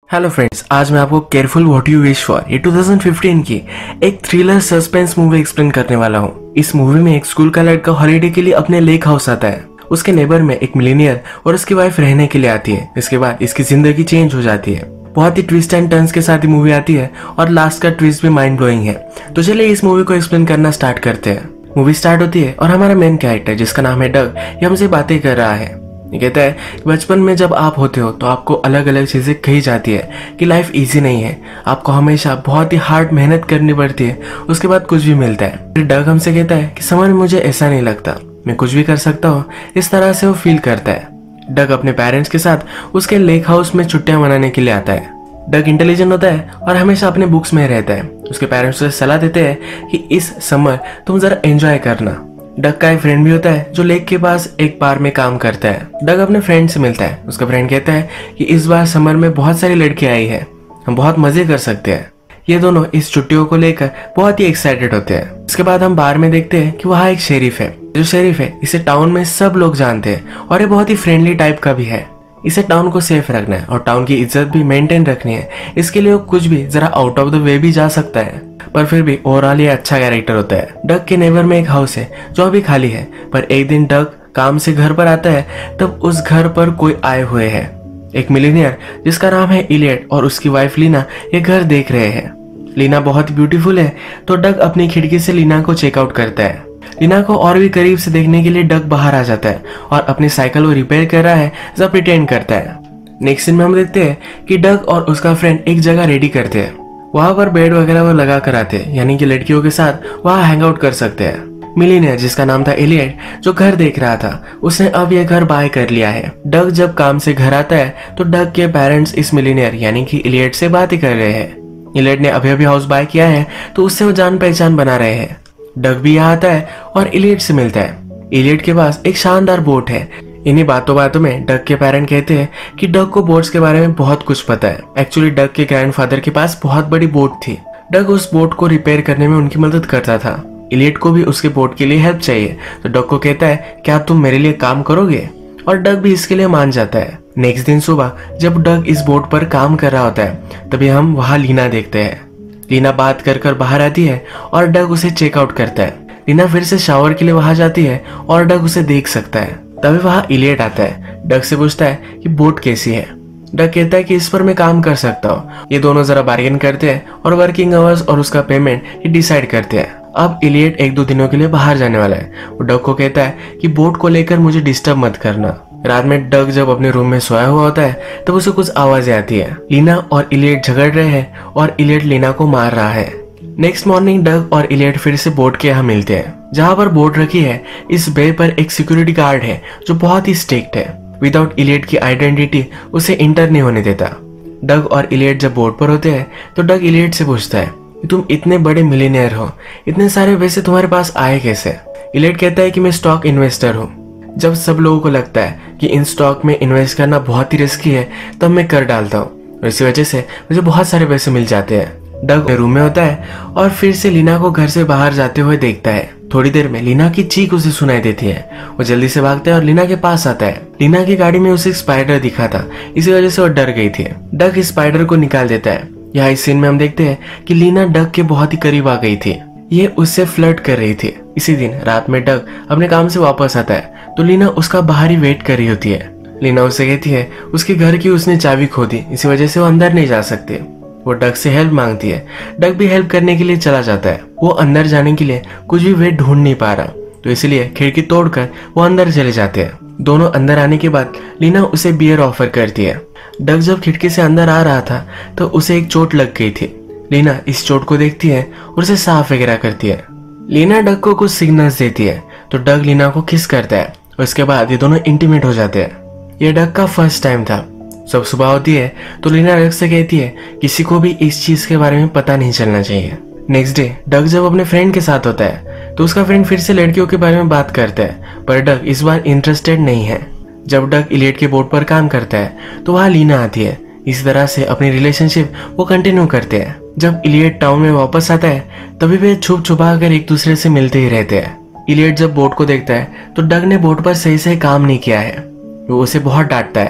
Hello friends, आज मैं आपको careful what you wish for ये 2015 की एक थ्रिलर सस्पेंस मूवी एक्सप्लेन करने वाला हूँ। इस मूवी में एक स्कूल का लड़का हॉलीडे के लिए अपने लेक हाउस आता है। उसके नेबर में एक मिलीनियर और उसकी वाइफ रहने के लिए आती है। इसके बाद इसकी जिंदगी चेंज हो जाती है। बहुत ही ट्विस्ट एंड टर्न्स के साथ ही मूवी आती है और लास्ट का ट्विस्ट भी माइंड ब्लोइंग है। तो चलिए इस मूवी को एक्सप्लेन करना स्टार्ट करते हैं। मूवी स्टार्ट होती है और हमारा मेन कैरेक्टर जिसका नाम है डग, ये हमसे बातें कर रहा है। ये कहता है बचपन में जब आप होते हो तो आपको अलग अलग चीजें कही जाती है कि लाइफ इजी नहीं है, आपको हमेशा बहुत ही हार्ड मेहनत करनी पड़ती है, उसके बाद कुछ भी मिलता है। फिर डग हमसे कहता है कि समझ मुझे ऐसा नहीं लगता, मैं कुछ भी कर सकता हूँ। इस तरह से वो फील करता है। डग अपने पेरेंट्स के साथ उसके लेक हाउस में छुट्टियां मनाने के लिए आता है। डग इंटेलिजेंट होता है और हमेशा अपने बुक्स में रहता है। उसके पेरेंट्स उसे सलाह देते हैं कि इस समर तुम जरा एंजॉय करना। डग का एक फ्रेंड भी होता है जो लेक के पास एक बार में काम करता है। डग अपने फ्रेंड से मिलता है। उसका फ्रेंड कहता है कि इस बार समर में बहुत सारी लड़कियां आई है, हम बहुत मजे कर सकते हैं। ये दोनों इस छुट्टियों को लेकर बहुत ही एक्साइटेड होते हैं। इसके बाद हम बाहर में देखते हैं कि वहाँ एक शेरिफ है। जो शेरिफ है इसे टाउन में सब लोग जानते हैं और ये बहुत ही फ्रेंडली टाइप का भी है। इसे टाउन को सेफ रखना है और टाउन की इज्जत भी मेंटेन रखनी है। इसके लिए वो कुछ भी जरा आउट ऑफ द वे भी जा सकता है, पर फिर भी ओवरऑल ये अच्छा कैरेक्टर होता है। डग के नेबर में एक हाउस है जो अभी खाली है, पर एक दिन डग काम से घर पर आता है तब उस घर पर कोई आए हुए है। एक मिलीनियर जिसका नाम है इलियट और उसकी वाइफ लीना ये घर देख रहे हैं। लीना बहुत ब्यूटीफुल है तो डग अपनी खिड़की से लीना को चेकआउट करता है। लीना को और भी करीब से देखने के लिए डग बाहर आ जाता है और अपनी साइकिल को रिपेयर कर रहा है जब प्रिटेंड करता है। नेक्स्ट सीन में हम देखते हैं कि डग और उसका फ्रेंड एक जगह रेडी करते हैं। वहां पर बेड वगैरह वो लगा कर आते हैं, यानी कि लड़कियों के साथ वहां हैंग आउट कर सकते हैं। मिलीनियर जिसका नाम था एलियट जो घर देख रहा था, उसने अब यह घर बाय कर लिया है। डग जब काम से घर आता है तो डग के पेरेंट्स इस मिलीनियर यानी कि एलियट से बातें कर रहे हैं। एलियट ने अभी अभी हाउस बाय किया है तो उससे वो जान पहचान बना रहे हैं। डग भी यहाँ आता है और एलियट से मिलता है। एलियट के पास एक शानदार बोट है। इन्हीं बातों बातों में डग के पेरेंट कहते हैं कि डग को बोट्स के बारे में बहुत कुछ पता है। एक्चुअली डग के ग्रैंडफादर के पास बहुत बड़ी बोट थी। डग उस बोट को रिपेयर करने में उनकी मदद करता था। एलियट को भी उसके बोट के लिए हेल्प चाहिए तो डग को कहता है क्या तुम मेरे लिए काम करोगे, और डग भी इसके लिए मान जाता है। नेक्स्ट दिन सुबह जब डग इस बोट पर काम कर रहा होता है तभी हम वहाँ लीना देखते हैं। लीना बात कर बाहर आती है और डग उसे चेकआउट करता है। लीना फिर से शावर के लिए वहां जाती है और डग उसे देख सकता है। तभी वहां इलियट आता है। डग से पूछता है कि बोट कैसी है। डग कहता है कि इस पर मैं काम कर सकता हूँ। ये दोनों जरा बार्गेन करते हैं और वर्किंग आवर्स और उसका पेमेंट ये डिसाइड करते हैं। अब इलियट एक दो दिनों के लिए बाहर जाने वाला है। वो डग को कहता है कि बोट को लेकर मुझे डिस्टर्ब मत करना। रात में डग जब अपने रूम में सोया हुआ होता है तब उसे कुछ आवाजें आती है। लीना और इलियट झगड़ रहे हैं और इलियट लीना को मार रहा है। नेक्स्ट मॉर्निंग डग और इलियट फिर से बोट के यहाँ मिलते हैं। जहाँ पर बोट रखी है इस बे पर एक सिक्योरिटी गार्ड है जो बहुत ही स्ट्रिक्ट है। विदाउट इलियट की आइडेंटिटी उसे इंटर नहीं होने देता। डग और इलियट जब बोट पर होते हैं तो डग इलियट से पूछता है कि तुम इतने बड़े मिलीनियर हो, इतने सारे पैसे तुम्हारे पास आए कैसे। इलियट कहता है कि मैं स्टॉक इन्वेस्टर हूँ। जब सब लोगों को लगता है कि इन स्टॉक में इन्वेस्ट करना बहुत ही रिस्की है तब मैं कर डालता हूँ और इसी वजह से मुझे बहुत सारे पैसे मिल जाते हैं। डग रूम में होता है और फिर से लीना को घर से बाहर जाते हुए देखता है। थोड़ी देर में लीना की चीख उसे सुनाई देती है। वो जल्दी से भागता है और लीना के पास आता है। लीना की गाड़ी में उसे एक स्पाइडर दिखा था, इसी वजह से वो डर गई थी। डग इस स्पाइडर को निकाल देता है। यहाँ इस सीन में हम देखते हैं कि लीना डग के बहुत ही करीब आ गई थी। ये उससे फ्लर्ट कर रही थी। इसी दिन रात में डग अपने काम से वापस आता है तो लीना उसका बाहर ही वेट कर रही होती है। लीना उसे कहती है उसके घर की उसने चाबी खो दी, इसी वजह से वो अंदर नहीं जा सकती। वो डग से हेल्प मांगती है। डग भी हेल्प करने के लिए चला जाता है। वो अंदर जाने के लिए कुछ भी वे ढूंढ नहीं पा रहा तो इसलिए खिड़की तोड़कर वो अंदर चले जाते हैं। दोनों अंदर आने के बाद लीना उसे बियर ऑफर करती है। डग जब खिड़की से अंदर आ रहा था तो उसे एक चोट लग गई थी। लीना इस चोट को देखती है और उसे साफ वगैरह करती है। लीना डग को कुछ सिग्नल्स देती है तो डग लीना को किस करता है। उसके बाद ये दोनों इंटीमेट हो जाते हैं। ये डग का फर्स्ट टाइम था। जब सुबह होती है तो लीना डग से कहती है किसी को भी इस चीज के बारे में पता नहीं चलना चाहिए। नेक्स्ट डे डग जब अपने फ्रेंड के साथ होता है तो उसका फ्रेंड फिर से लड़कियों के बारे में बात करता है, पर डग इस बार इंटरेस्टेड नहीं है। जब डग इलियट के बोट पर काम करता है तो वहाँ लीना आती है। इस तरह से अपनी रिलेशनशिप वो कंटिन्यू करते हैं। जब इलियट टाउन में वापस आता है तभी वे छुप छुपा कर एक दूसरे से मिलते ही रहते हैं। इलियट जब बोट को देखता है तो डग ने बोट पर सही से काम नहीं किया है। वो उसे बहुत डांटता है।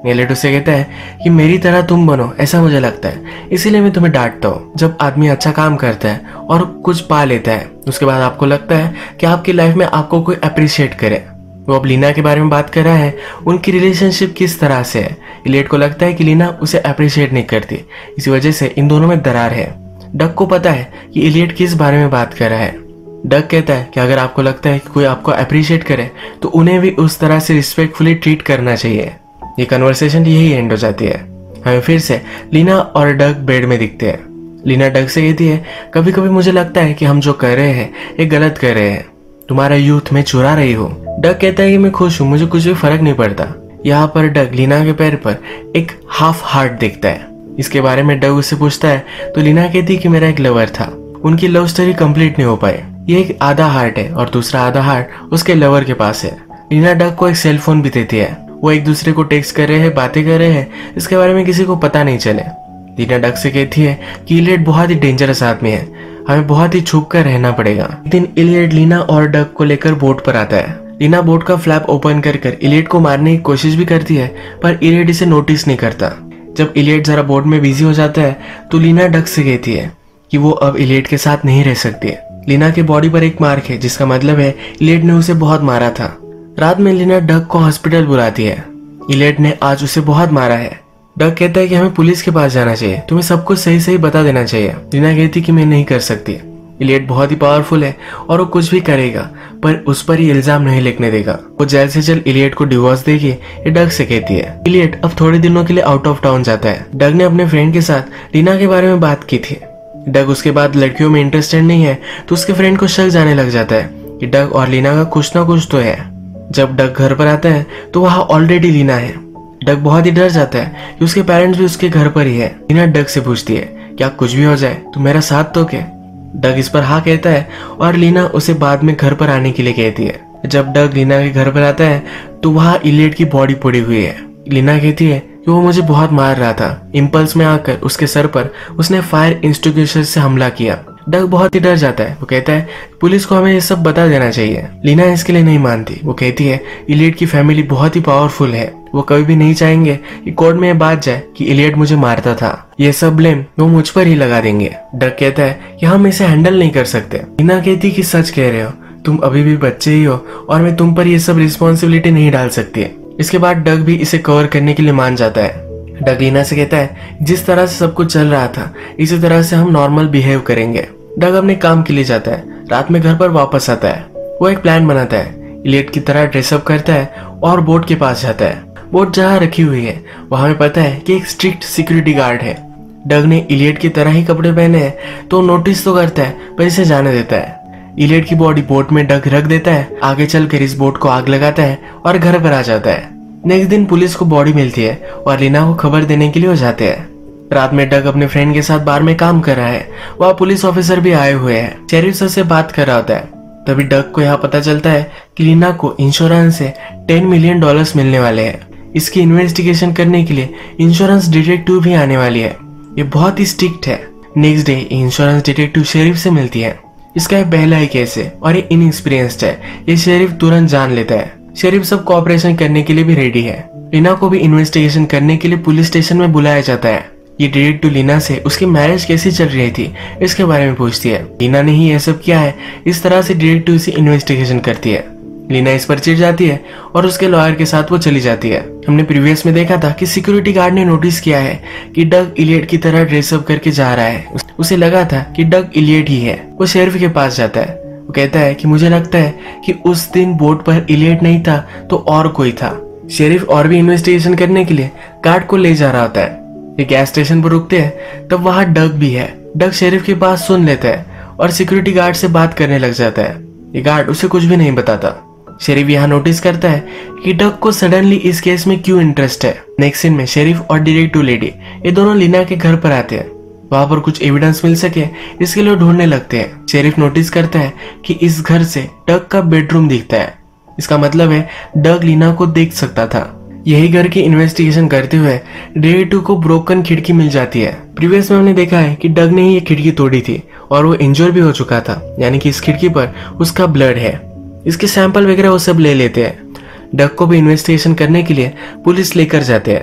इलियट उसे कहता है कि मेरी तरह तुम बनो, ऐसा मुझे लगता है, इसीलिए मैं तुम्हें डांटता हूँ। जब आदमी अच्छा काम करता है और कुछ पा लेता है, उसके बाद आपको लगता है कि आपकी लाइफ में आपको कोई अप्रिशिएट करे। वो अब लीना के बारे में बात कर रहा है, उनकी रिलेशनशिप किस तरह से है। इलियट को लगता है कि लीना उसे अप्रिशिएट नहीं करती, इसी वजह से इन दोनों में दरार है। डग को पता है कि इलियट किस बारे में बात कर रहा है। डग कहता है कि अगर आपको लगता है कि कोई आपको अप्रिशिएट करे तो उन्हें भी उस तरह से रिस्पेक्टफुली ट्रीट करना चाहिए। ये कन्वर्सेशन यही एंड हो जाती है। हमें फिर से लीना और डग बेड में दिखते हैं। लीना डग से कहती है, कभी कभी मुझे लगता है कि हम जो कर रहे हैं ये गलत कर रहे हैं, तुम्हारा यूथ में चुरा रही हो। डग कहता है कि मैं खुश हूँ, मुझे कुछ भी फर्क नहीं पड़ता। यहाँ पर डग लीना के पैर पर एक हाफ हार्ट देखता है। इसके बारे में डग उससे पूछता है तो लीना कहती है कि मेरा एक लवर था, उनकी लव स्टोरी कंप्लीट नहीं हो पाई। ये एक आधा हार्ट है और दूसरा आधा हार्ट उसके लवर के पास है। लीना डग को एक सेल फोन भी देती है। वो एक दूसरे को टेक्स्ट कर रहे हैं, बातें कर रहे हैं, इसके बारे में किसी को पता नहीं चले। लीना डग से कहती है कि इलियट बहुत ही डेंजरस आदमी है, हमें बहुत ही छुप कर रहना पड़ेगा। एक दिन इलियट लीना और डग को लेकर बोट पर आता है। लीना बोट का फ्लैप ओपन कर इलियट को मारने की कोशिश भी करती है, पर इलियट इसे नोटिस नहीं करता। जब इलियट जरा बोट में बिजी हो जाता है तो लीना डग से कहती है कि वो अब इलियट के साथ नहीं रह सकती। लीना के बॉडी पर एक मार्क है, जिसका मतलब है इलियट ने उसे बहुत मारा था। रात में लीना डग को हॉस्पिटल बुलाती है। इलियट ने आज उसे बहुत मारा है। डग कहता है कि हमें पुलिस के पास जाना चाहिए, तुम्हें सब कुछ सही सही बता देना चाहिए। लीना कहती कि मैं नहीं कर सकती। इलियट बहुत ही पावरफुल है और वो कुछ भी करेगा, पर उस पर ही इल्जाम नहीं लिखने देगा। वो जल्द से जल्द इलियट को डिवोर्स देगी, ये डग से कहती है। इलियट अब थोड़े दिनों के लिए आउट ऑफ टाउन जाता है। डग ने अपने फ्रेंड के साथ लीना के बारे में बात की थी। डग उसके बाद लड़कियों में इंटरेस्टेड नहीं है, तो उसके फ्रेंड को शक जाने लग जाता है कि डग और लीना का कुछ ना कुछ तो है। जब डग घर पर आता है तो वहाँ ऑलरेडी लीना है। डग बहुत ही डर जाता है कि उसके पेरेंट्स भी उसके घर पर ही है। लीना डग से पूछती है, क्या कुछ भी हो जाए तो मेरा साथ तो क्या? डग इस पर हाँ कहता है और लीना उसे बाद में घर पर आने के लिए कहती है। जब डग लीना के घर पर आता है तो वहाँ इलियट की बॉडी पड़ी हुई है। लीना कहती है कि वो मुझे बहुत मार रहा था, इम्पल्स में आकर उसके सर पर उसने फायर एक्सटिंग्विशर से हमला किया। डग बहुत ही डर जाता है। वो कहता है पुलिस को हमें ये सब बता देना चाहिए। लीना इसके लिए नहीं मानती। वो कहती है इलियट की फैमिली बहुत ही पावरफुल है, वो कभी भी नहीं चाहेंगे कि कोर्ट में बात जाए कि इलियट मुझे मारता था। ये सब ब्लेम वो मुझ पर ही लगा देंगे। डग कहता है कि हम इसे हैंडल नहीं कर सकते। लीना कहती कि सच कह रहे हो, तुम अभी भी बच्चे ही हो और मैं तुम पर ये सब रिस्पॉन्सिबिलिटी नहीं डाल सकती। इसके बाद डग भी इसे कवर करने के लिए मान जाता है। डग लीना से कहता है जिस तरह से सब कुछ चल रहा था इसी तरह से हम नॉर्मल बिहेव करेंगे। डग अपने काम के लिए जाता है। रात में घर पर वापस आता है। वो एक प्लान बनाता है, इलियट की तरह ड्रेसअप करता है और बोट के पास जाता है। बोट जहाँ रखी हुई है वहां में पता है कि एक स्ट्रिक्ट सिक्योरिटी गार्ड है। डग ने इलियट की तरह ही कपड़े पहने हैं तो नोटिस तो करता है पर इसे जाने देता है। इलियट की बॉडी बोट में डग रख देता है। आगे चलकर इस बोट को आग लगाता है और घर पर आ जाता है। नेक्स्ट दिन पुलिस को बॉडी मिलती है और लीना को खबर देने के लिए हो जाते हैं। रात में डग अपने फ्रेंड के साथ बार में काम कर रहा है। वहाँ पुलिस ऑफिसर भी आए हुए हैं। शेरिफ सर से बात कर रहा होता है। तभी डग को यहाँ पता चलता है कि लीना को इंश्योरेंस से $10 मिलियन मिलने वाले हैं। इसकी इन्वेस्टिगेशन करने के लिए इंश्योरेंस डिटेक्टिव भी आने वाली है। ये बहुत ही स्ट्रिक्ट है। Next day insurance detective sheriff से मिलती है। इसका ये पहला ही केस है और ये इनएक्सपीरियंस्ड है। ये शेरिफ तुरंत जान लेता है। शेरिफ सब कोऑपरेशन करने के लिए भी रेडी है। लीना को भी इन्वेस्टिगेशन करने के लिए पुलिस स्टेशन में बुलाया जाता है। ये डिटेक्टिव लीना से उसकी मैरिज कैसी चल रही थी इसके बारे में पूछती है। लीना ने ही यह सब किया है। इस तरह से डिटेक्टिव से इन्वेस्टिगेशन करती है। लीना इस पर चिढ़ जाती है और उसके लॉयर के साथ वो चली जाती है। हमने प्रीवियस में देखा था कि सिक्योरिटी गार्ड ने नोटिस किया है कि डग इलियट की तरह ड्रेसअप करके जा रहा है। उसे लगा था कि डग इलियट ही है। वो शेरिफ के पास जाता है। वो कहता है कि मुझे लगता है कि उस दिन बोट पर इलियट नहीं था तो और कोई था। शेरिफ और भी इन्वेस्टिगेशन करने के लिए गार्ड को ले जा रहा होता है। ये गैस स्टेशन पर रुकते हैं तब वहां डग भी है। डग शेरिफ की बात सुन लेता है और सिक्योरिटी गार्ड से बात करने लग जाता है। ये गार्ड उसे कुछ भी नहीं बताता। शेरिफ यहाँ नोटिस करता है कि डग को सडनली इस केस में क्यों इंटरेस्ट है। नेक्स्ट सीन में शेरिफ और डिटेक्टिव लेडी ये दोनों लीना के घर पर आते हैं। वहां पर कुछ एविडेंस मिल सके इसके लिए ढूंढने लगते हैं। शेरिफ नोटिस करता है कि इस घर से डग का बेडरूम दिखता है। इसका मतलब है डग लीना को देख सकता था। यही घर की इन्वेस्टिगेशन करते हुए डिटेक्टिव को ब्रोकन खिड़की मिल जाती है। प्रीवियस में हमने देखा है कि डग ने ही ये खिड़की तोड़ी थी और वो इंजोर भी हो चुका था, यानी कि इस खिड़की पर उसका ब्लड है। इसके सैंपल वगैरह वो सब ले लेते हैं। डग को भी इन्वेस्टिगेशन करने के लिए पुलिस लेकर जाते हैं।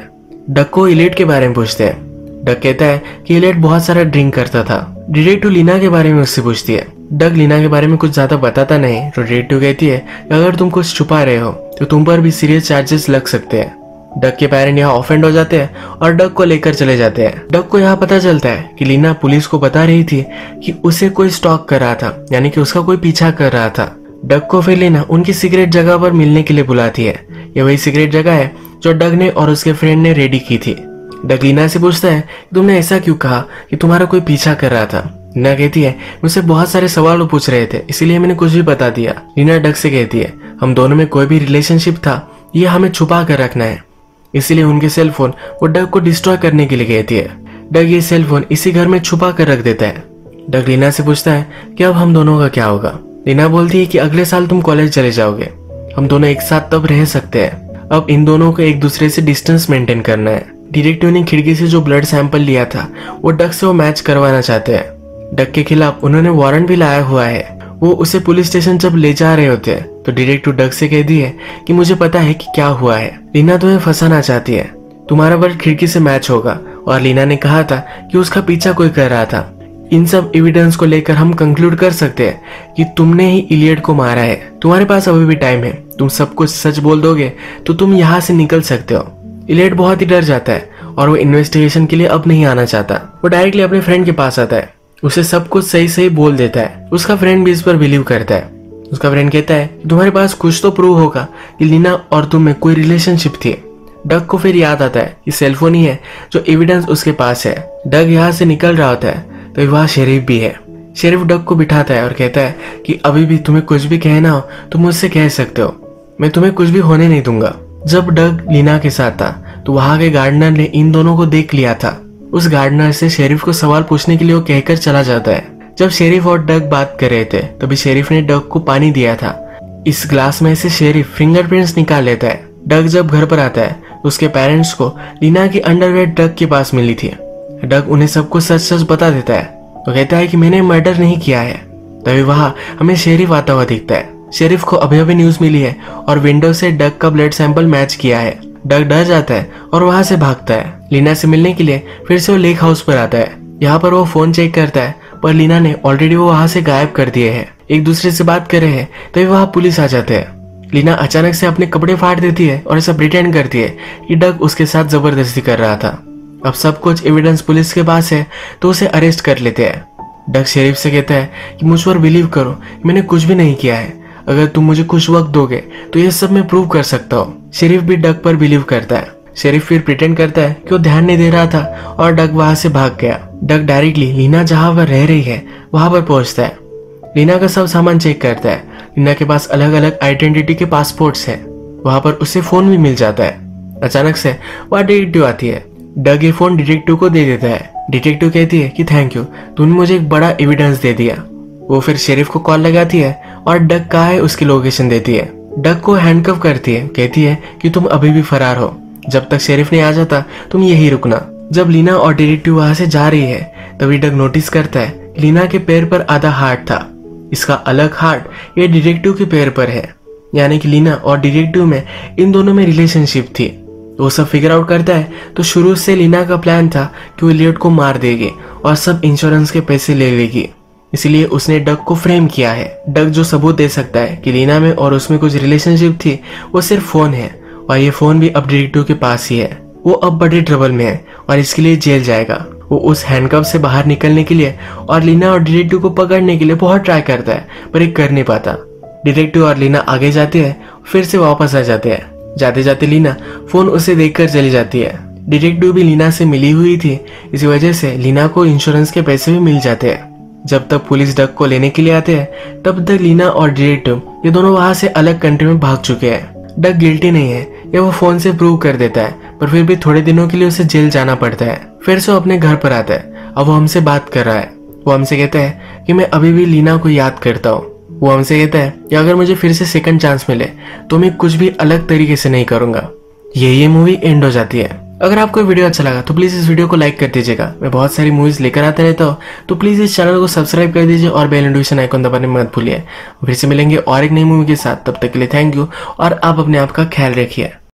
डक को इलेट के बारे में पूछते हैं। डक कहता है कि इलेट बहुत सारा ड्रिंक करता था। डिटेक्टिव लीना के बारे में उससे पूछती है। डक लीना के बारे में कुछ ज्यादा बताता नहीं तो डिटेक्टिव कहती है कि अगर तुम कुछ छुपा रहे हो तो तुम पर भी सीरियस चार्जेस लग सकते हैं। डक के पेरेंट यहाँ ऑफेंड हो जाते हैं और डक को लेकर चले जाते हैं। डक को यहाँ पता चलता है कि लीना पुलिस को बता रही थी कि उसे कोई स्टॉक कर रहा था, यानी कि उसका कोई पीछा कर रहा था। डक को फिर लीना उनकी सीक्रेट जगह पर मिलने के लिए बुलाती है। यह वही सीक्रेट जगह है जो डक ने और उसके फ्रेंड ने रेडी की थी। डक लीना से पूछता है तुमने ऐसा क्यों कहा कि तुम्हारा कोई पीछा कर रहा था। लीना कहती है मुझसे बहुत सारे सवाल पूछ रहे थे, इसीलिए मैंने कुछ भी बता दिया। लीना डक से कहती है हम दोनों में कोई भी रिलेशनशिप था ये हमें छुपा कर रखना है, इसीलिए उनके सेल फोन वो डक को डिस्ट्रॉय करने के लिए कहती है। डक ये सेल फोन इसी घर में छुपा कर रख देता है। डक लीना से पूछता है कि अब हम दोनों का क्या होगा। लीना बोलती है कि अगले साल तुम कॉलेज चले जाओगे, हम दोनों एक साथ तब रह सकते हैं। अब इन दोनों को एक दूसरे से डिस्टेंस मेंटेन करना है। डिटेक्टिव ने खिड़की से जो ब्लड सैंपल लिया था वो डक से वो मैच करवाना चाहते हैं। डक के खिलाफ उन्होंने वारंट भी लाया हुआ है। वो उसे पुलिस स्टेशन जब ले जा रहे होते हैं तो डिटेक्टिव डक से कहती है कि मुझे पता है कि क्या हुआ है। लीना तुम्हें फंसाना चाहती है, तुम्हारा ब्लड खिड़की से मैच होगा और लीना ने कहा था कि उसका पीछा कोई कर रहा था। इन सब एविडेंस को लेकर हम कंक्लूड कर सकते हैं कि तुमने ही इलियट को मारा है। तुम्हारे पास अभी भी टाइम है, तुम सब कुछ सच बोल दोगे तो तुम यहाँ से निकल सकते हो। इलियट बहुत ही डर जाता है और वो इन्वेस्टिगेशन के लिए अब नहीं आना चाहता। वो डायरेक्टली अपने फ्रेंड के पास आता है, उसे सब कुछ सही सही बोल देता है। उसका फ्रेंड भी इस पर बिलीव करता है। उसका फ्रेंड कहता है कि तुम्हारे पास कुछ तो प्रूव होगा कि लीना और तुम में कोई रिलेशनशिप थी। डक को फिर याद आता है कि सेलफोन ही है जो एविडेंस उसके पास है। डक यहाँ से निकल रहा होता है तो वहाँ शेरिफ भी है। शेरिफ डक को बिठाता है और कहता है कि अभी भी तुम्हें कुछ भी कहना हो तो मुझसे कह सकते हो, मैं तुम्हें कुछ भी होने नहीं दूंगा। जब डक लीना के साथ था तो वहाँ के गार्डनर ने इन दोनों को देख लिया था। उस गार्डनर से शेरिफ को सवाल पूछने के लिए वो कहकर चला जाता है। जब शेरिफ और डक बात कर रहे थे तभी शेरिफ ने डक को पानी दिया था। इस ग्लास में से शेरिफ फिंगरप्रिंट्स निकाल लेता है। डक जब घर पर आता है तो उसके पेरेंट्स को लीना की अंडरवेयर डक के पास मिली थी। डक उन्हें सबको सच सच बता देता है तो कहता है कि मैंने मर्डर नहीं किया है। तभी वहां हमें शेरिफ आता हुआ दिखता है। शेरिफ को अभी अभी न्यूज मिली है और विंडो से डक का ब्लड सैंपल मैच किया है। डक डर जाता है और वहां से भागता है। लीना से मिलने के लिए फिर से वो लेक हाउस पर आता है। यहाँ पर वो फोन चेक करता है पर लीना ने ऑलरेडी वो वहां से गायब कर दिए हैं। एक दूसरे से बात कर रहे हैं तभी वहां पुलिस आ जाते हैं। लीना अचानक से अपने कपड़े फाड़ देती है और ऐसा प्रिटेंड करती है कि डक उसके साथ जबरदस्ती कर रहा था। अब सब कुछ एविडेंस पुलिस के पास है तो उसे अरेस्ट कर लेते हैं। डक शेरिफ से कहता है कि मुझ पर बिलीव करो, मैंने कुछ भी नहीं किया है। अगर तुम मुझे कुछ वक्त दोगे तो ये सब मैं प्रूव कर सकता हूँ। शेरिफ भी डक पर बिलीव करता है। शेरिफ फिर प्रिटेंड करता है कि वो ध्यान नहीं दे रहा था और डक वहां से भाग गया। डक डायरेक्टली लीना जहां पर रह रही है वहां पर पहुंचता है। लीना का सब सामान चेक करता है। लीना के पास अलग अलग आइडेंटिटी के पासपोर्ट्स हैं। वहां पर उसे फोन भी मिल जाता है। अचानक से वहां डिटेक्टिव आती है। डक ये फोन डिटेक्टिव को दे देता है। डिटेक्टिव कहती है कि थैंक यू, तुमने मुझे एक बड़ा एविडेंस दे दिया। वो फिर शेरिफ को कॉल लगाती है और डक कहाँ है उसकी लोकेशन देती है। डक को हैंडकफ करती है, कहती है कि तुम अभी भी फरार हो, जब तक शेरिफ नहीं आ जाता तुम यही रुकना। जब लीना और डिटेक्टिव वहां से जा रही है तभी डक नोटिस करता है कि लीना के पैर पर आधा हार्ट था, इसका अलग हार्ट ये डिटेक्टिव के पैर पर है, यानी कि लीना और डिटेक्टिव में इन दोनों में रिलेशनशिप थी। वो सब फिगर आउट करता है तो शुरू से लीना का प्लान था कि वो इलियट को मार देगी और सब इंश्योरेंस के पैसे ले लेगी, इसलिए उसने डक को फ्रेम किया है। डक जो सबूत दे सकता है कि लीना में और उसमें कुछ रिलेशनशिप थी वो सिर्फ फोन है और ये फोन भी अब डिटेक्टिव के पास ही है। वो अब बड़े ट्रबल में है और इसके लिए जेल जाएगा। वो उस हैंडकफ से बाहर निकलने के लिए और लीना और डिटेक्टिव को पकड़ने के लिए बहुत ट्राई करता है पर ये कर नहीं पाता। डिटेक्टिव और लीना आगे जाते हैं, फिर से वापस आ जाते हैं। जाते जाते लीना फोन उसे देखकर चली जाती है। डिटेक्टिव भी लीना से मिली हुई थी, इसी वजह से लीना को इंश्योरेंस के पैसे भी मिल जाते हैं। जब तक पुलिस डक को लेने के लिए आते हैं तब तक लीना और डिटेक्टिव ये दोनों वहां से अलग कंट्री में भाग चुके हैं। डक गिल्टी नहीं है, ये वो फोन से प्रूव कर देता है, पर फिर भी थोड़े दिनों के लिए उसे जेल जाना पड़ता है। फिर से वो अपने घर पर आता है। अब वो हमसे बात कर रहा है। वो हमसे कहता है कि मैं अभी भी लीना को याद करता हूँ। वो हमसे कहता है कि अगर मुझे फिर से सेकंड चांस मिले तो मैं कुछ भी अलग तरीके से नहीं करूंगा। ये मूवी एंड हो जाती है। अगर आपको वीडियो अच्छा लगा तो प्लीज इस वीडियो को लाइक कर दीजिएगा। मैं बहुत सारी मूवीज लेकर आता रहता हूँ, तो प्लीज इस चैनल को सब्सक्राइब कर दीजिए और बेल नोटिफिकेशन आइकन दबाने मत भूलिए। फिर से मिलेंगे और एक नई मूवी के साथ, तब तक के लिए थैंक यू और आप अपने आप का ख्याल रखिए।